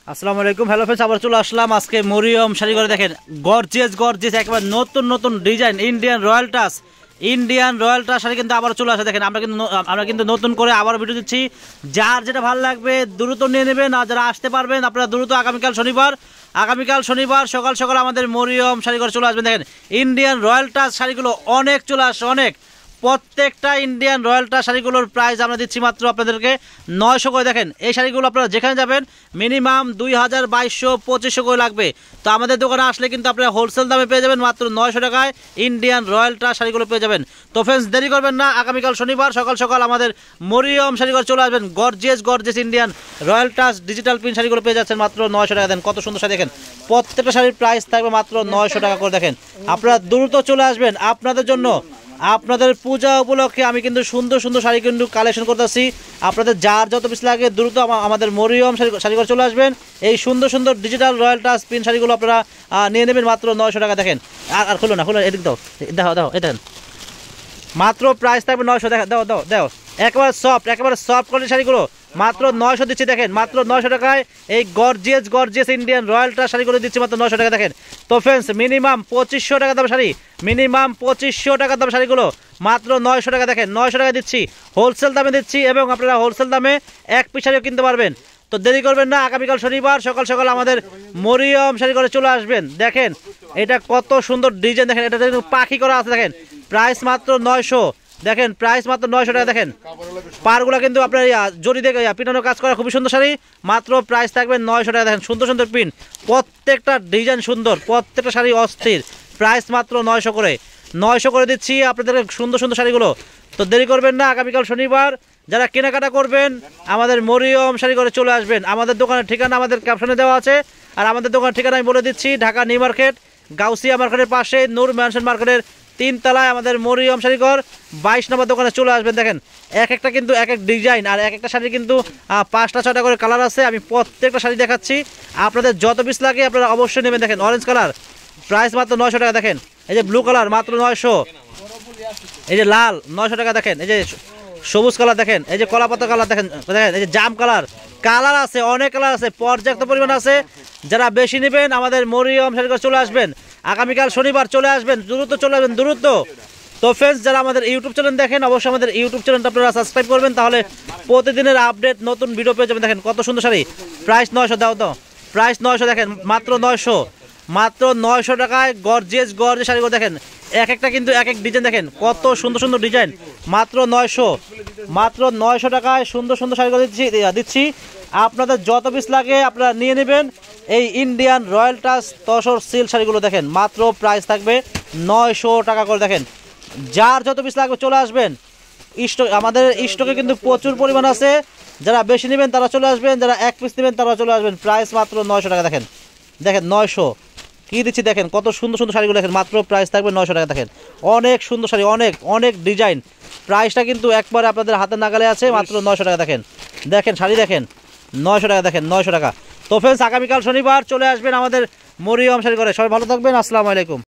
আসসালামু আলাইকুম। Hello friends, আবার চলে আসলাম আজকে মরিয়ম শাড়ি করে। দেখেন গর্জিয়াস গর্জিয়াস একেবারে নতুন নতুন design Indian royal touch sari কিন্তু আবার চলে আসে। দেখেন আমরা কিন্তু নতুন করে আবার ভিডিও দিচ্ছি। যার যেটা ভালো লাগবে দ্রুত নিয়ে নেবেন, আর যারা আসতে পারবেন আপনারা দ্রুত আগামীকাল শনিবার সকাল সকাল আমাদের মরিয়ম শাড়ি করে চলে আসবেন। দেখেন ইন্ডিয়ান রয়্যাল টাচ শাড়িগুলো অনেক চলে আসে, অনেক। প্রত্যেকটা ইন্ডিয়ান রয়্যাল টাচ শাড়িগুলোর প্রাইস আমরা দিচ্ছি মাত্র আপনাদেরকে 900 করে। দেখেন এই শাড়িগুলো আপনারা যেখানে যাবেন মিনিমাম 2000, 2200, 2500 করে লাগবে। তো আমাদের দোকানে আসলে কিন্তু আপনারা হোলসেল দামে পেয়ে যাবেন মাত্র 900 টাকায় ইন্ডিয়ান রয়্যাল টাচ শাড়িগুলো পেয়ে যাবেন। তো ফ্রেন্ডস, দেরি করবেন না, আগামীকাল শনিবার সকাল সকাল আমাদের মরিয়ম শাড়িঘর চলে আসবেন। Gorgeous Indian royal touch digital print শাড়িগুলো পেয়ে যাচ্ছেন মাত্র 900 টাকা। দেন কত সুন্দর শাড়ি, দেখেন প্রত্যেকটা শাড়ির প্রাইস থাকবে মাত্র 900 টাকা করে। দেখেন আপনারা দ্রুত চলে আসবেন, আপনাদের জন্য আপনাদের পূজা উপলক্ষে আমি কিন্তু সুন্দর সুন্দর শাড়ি কিন্তু কালেকশন করতেছি। আপনাদের যার যত পিস লাগে দ্রুত আমাদের মরিয়ম শাড়ি করে চলে আসবেন। এই সুন্দর সুন্দর ডিজিটাল রয়্যাল টাচ প্রিন্ট শাড়িগুলো আপনারা নিয়ে নেবেন মাত্র 900 টাকা। দেখেন আর খুলো না, এদিক দাও, দেখো এই দেখেন মাত্র প্রাইস থাকবে 900। দাও একেবারে সফট কোয়ালিটির শাড়িগুলো মাত্র 900 দিচ্ছি। দেখেন মাত্র 900 টাকায় এই গর্জিয়াস ইন্ডিয়ান রয়্যাল টাচ শাড়িগুলো দিচ্ছি মাত্র 900 টাকা। দেখেন তো ফ্রেন্ডস, মিনিমাম 2500 টাকা দাম শাড়ি, মিনিমাম 2500 টাকা দাম শাড়িগুলো মাত্র 900 টাকা। দেখেন 900 টাকা দিচ্ছি, হোলসেল দামে দিচ্ছি, এবং আপনারা হোলসেল দামে এক পিস শাড়িও কিনতে পারবেন। তো দেরি করবেন না, আগামীকাল শনিবার সকাল সকাল আমাদের মরিয়ম শাড়ি করে চলে আসবেন। দেখেন এটা কত সুন্দর ডিজাইন, দেখেন এটা পাখি করা আছে। দেখেন প্রাইস মাত্র 900। দেখেন প্রাইস মাত্র 900 টাকা। দেখেন পারগুলা কিন্তু আপনার জড়ি দেখে পিটানো কাজ করা খুবই সুন্দর শাড়ি, মাত্র প্রাইস থাকবে 900 টাকা। দেখেন সুন্দর সুন্দর প্রিন্ট, প্রত্যেকটা ডিজাইন সুন্দর, প্রত্যেকটা শাড়ি অস্থির, প্রাইস মাত্র 900 করে দিচ্ছি আপনাদের সুন্দর সুন্দর শাড়িগুলো। তো দেরি করবেন না, আগামীকাল শনিবার যারা কেনাকাটা করবেন আমাদের মরিয়ম শাড়ি করে চলে আসবেন। আমাদের দোকানের ঠিকানা আমাদের ক্যাপশনে দেওয়া আছে, আর আমাদের দোকানের ঠিকানা আমি বলে দিচ্ছি, ঢাকা নিউ মার্কেট, গাউসিয়া মার্কেটের পাশে নূর ম্যানশন মার্কেটের 3 তলায় আমাদের মরিয়ম শাড়িঘর 22 নম্বর দোকানে চলে আসবেন। দেখেন এক একটা কিন্তু এক এক ডিজাইন, আর এক একটা শাড়ি কিন্তু 5টা 6টা করে কালার আছে। আমি প্রত্যেকটা শাড়ি দেখাচ্ছি, আপনাদের যত পিস লাগে আপনারা অবশ্যই নেবেন। দেখেন অরেঞ্জ কালার প্রাইস মাত্র 900 টাকা। দেখেন এই যে ব্লু কালার মাত্র 900, এই যে লাল 900 টাকা। দেখেন এই যে সবুজ কালার, দেখেন এই যে কলাপাতা কালার, দেখেন এই যে জাম কালার আছে, অনেক কালার আছে, পর্যাপ্ত পরিমাণ আছে। যারা বেশি নেবেন আমাদের মরিয়ম শাড়িঘর চলে আসবেন, আগামীকাল শনিবার চলে আসবেন, দ্রুত চলে আসবেন দ্রুত। তো ফ্রেন্ডস, যারা আমাদের ইউটিউব চ্যানেল দেখেন অবশ্যই আমাদের ইউটিউব চ্যানেলটা আপনারা সাবস্ক্রাইব করবেন, তাহলে প্রতিদিনের আপডেট নতুন ভিডিও পেয়ে যাবেন। দেখেন কত সুন্দর শাড়ি, প্রাইস 900। দাও প্রাইস 900। দেখেন মাত্র 900 টাকায় গর্জিয়াস শাড়িগুলো। দেখেন এক একটা কিন্তু এক এক ডিজাইন, দেখেন কত সুন্দর সুন্দর ডিজাইন, মাত্র 900 টাকায় সুন্দর সুন্দর শাড়িগুলো দিচ্ছি। আপনাদের যত পিস লাগে আপনারা নিয়ে নেবেন এই Indian royal touch tussar silk শাড়িগুলো। দেখেন মাত্র প্রাইস থাকবে 900 টাকা করে। দেখেন যার যত পিস লাগবে চলে আসবেন, আমাদের স্টকে কিন্তু প্রচুর পরিমাণ আছে। যারা বেশি নেবেন তারা চলে আসবেন, যারা এক পিস নেবেন তারা চলে আসবেন। প্রাইস মাত্র 900 টাকা। দেখেন 900 কি দিচ্ছি, দেখেন কত সুন্দর সুন্দর শাড়িগুলো। দেখেন মাত্র প্রাইস থাকবে 900 টাকা। দেখেন অনেক সুন্দর শাড়ি, অনেক ডিজাইন, প্রাইসটা কিন্তু একবারে আপনাদের হাতের নাগালে আছে, মাত্র 900 টাকা। দেখেন শাড়ি, দেখেন 900 টাকা। দেখেন 900 টাকা। তো ফ্রেন্ডস, আগামীকাল শনিবার চলে আসবেন আমাদের মরিয়ম শাড়ি করে। সবাই ভালো থাকবেন, আসসালামু আলাইকুম।